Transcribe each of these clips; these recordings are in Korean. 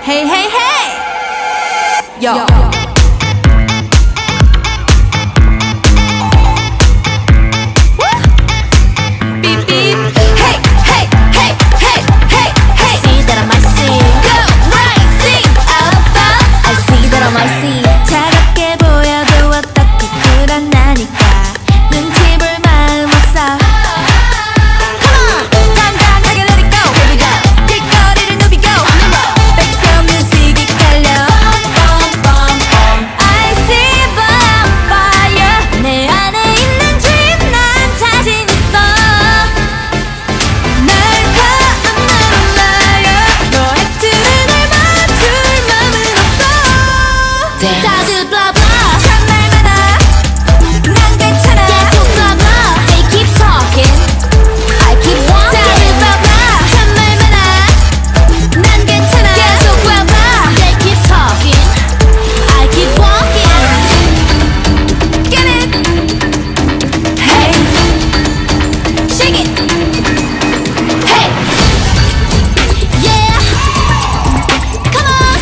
Hey, hey, hey! Yo. Beep, beep. Hey, hey, hey, hey, hey, hey. See that I might see. Go right, see. Up, up. I see that I might see. 차갑게 보여도 어떻게 그러나니까 눈치 볼 마음 없어. 다들 blah blah 참 말만아 난 괜찮아 계속 blah blah They keep talking I keep walking 다들 blah blah 참 말만아 난 괜찮아 계속 blah blah They keep talking I keep walking Get it Hey Shake it Hey Yeah Come on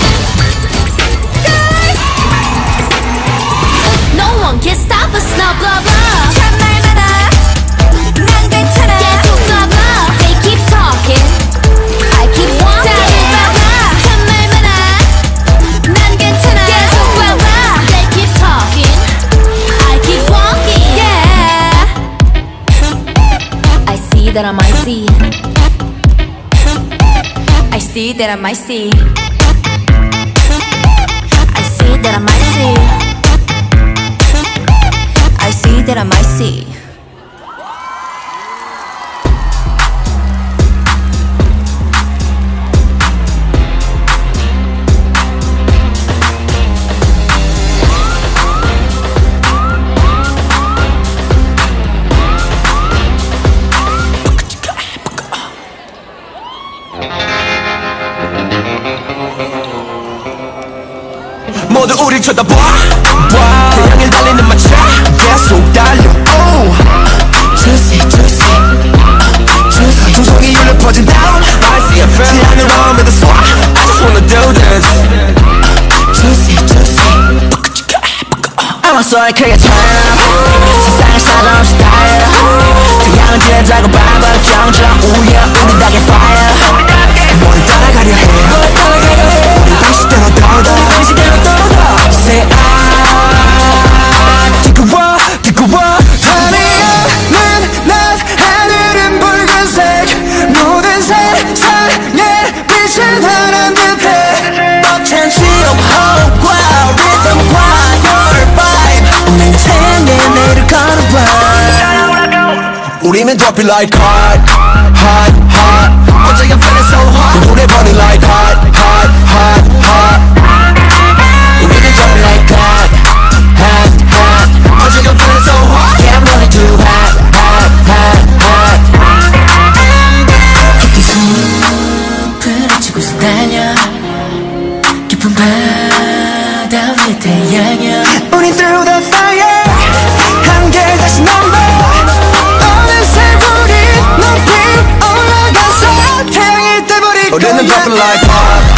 No one can stop us now, blah blah. 참 말만아, 난 괜찮아. 계속 blah blah. They keep talking, I keep walking. 다들 blah blah. 참 말만아, 난 괜찮아. 계속 blah blah. They keep talking, I keep walking. Yeah. I see that I might see. I see that I might see. I see that I might see. I see that I might see. 모두 우릴 쳐다봐 태양을 달리는 마차 계속 달려 Juicy juicy juicy 종성이 울려 퍼진 down I see a friend 태양을 마음에다 쏴 I just wanna do this Juicy juicy I'm a soul 크게 차 세상을 사정 없이 달려 태양은 제자고 발발 정정 우여 우리 닭의 fire 머리 따라가려 해 우리 다시대로 떠다 Say 듣고 와 하늘은 낮 하늘은 붉은색 모든 세상에 빛을 하는 듯해 벅찬 시험호흡과 리듬과 your vibe 우리는 생의 내일을 걸어봐 우리는 drop it like hot hot hot 어제 I'm feeling so hot 노래 burning like hot hot hot hot 우리는 drop it like hot hot hot 어제 I'm feeling so hot Yeah I'm running too hot hot hot hot 깊이 숲을 헤치고서 달려 깊은 바다 위에 태양여 우린 through the fire 한결 다시 넘어 어느새 우리 높이 올라가서 태양이 돼버릴 거야 우리는 dropping like hot